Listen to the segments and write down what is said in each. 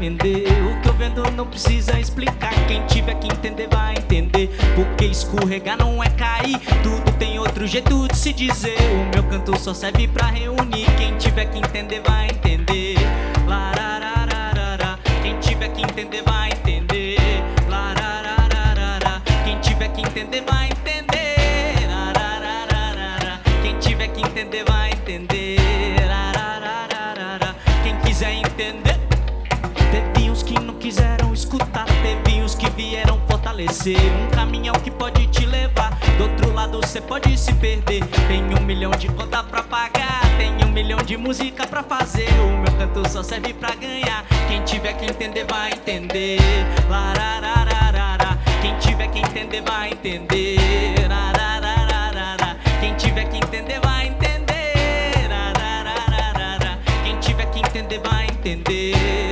entender. O que eu vendo não precisa explicar, quem tiver que entender vai entender. Porque escorregar não é cair, tudo tem outro jeito de se dizer. O meu canto só serve pra reunir, quem tiver que entender vai entender. Lararararara, quem tiver que entender vai entender. Lararararara, quem tiver que entender vai entender. Lararararara, quem tiver que entender vai entender. Lararararara, quem quiser entender. Teve uns que não quiseram escutar, teve uns que vieram fortalecer. Um caminhão que pode te levar, do outro lado cê pode se perder. Tem 1 milhão de conta pra pagar, tem 1 milhão de música pra fazer. O meu canto só serve pra ganhar, quem tiver que entender vai entender. Lararararara, quem tiver que entender vai entender. Lararararara, quem tiver que entender vai entender. Lararararara, quem tiver que entender vai entender.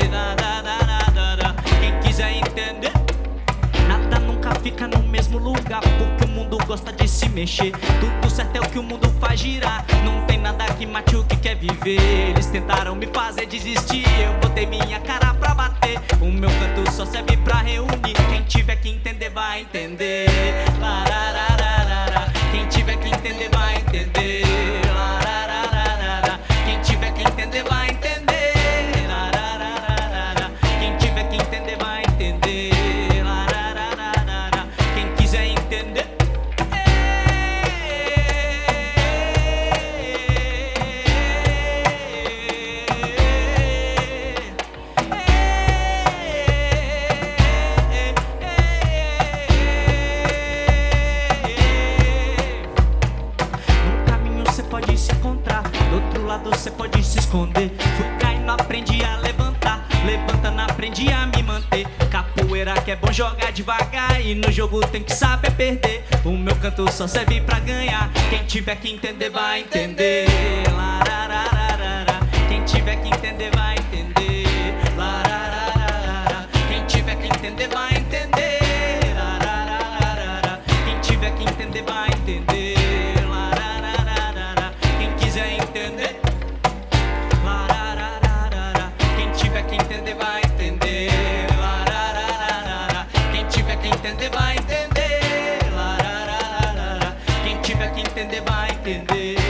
Quem quiser entender. Nada nunca fica no mesmo lugar, porque o mundo gosta de se mexer. Tudo certo é o que o mundo faz girar, não tem nada que mate o que quer viver. Eles tentaram me fazer desistir, eu botei minha cara pra bater. O meu canto só serve pra reunir, quem tiver que entender vai entender. Lararararara, quem tiver que entender vai entender. Lararararara, quem tiver que entender vai entender. Lararararara, quem tiver que entender vai entender. Lararararara, quem quiser entender. Pode se encontrar, do outro lado cê pode se esconder. Fui caindo, aprendi a levantar, levantando, aprendi a me manter. Capoeira que é bom jogar devagar, e no jogo tem que saber perder. O meu canto só serve pra ganhar, quem tiver que entender vai entender. Lararararara, quem tiver que entender vai entender. Lararararara, quem tiver que entender vai entender. Lararararara, quem tiver que entender vai entender. Entender. Lararararara, quem tiver que entender vai entender. Lararararara, quem tiver que entender vai entender. Lararararara, quem tiver que entender vai entender.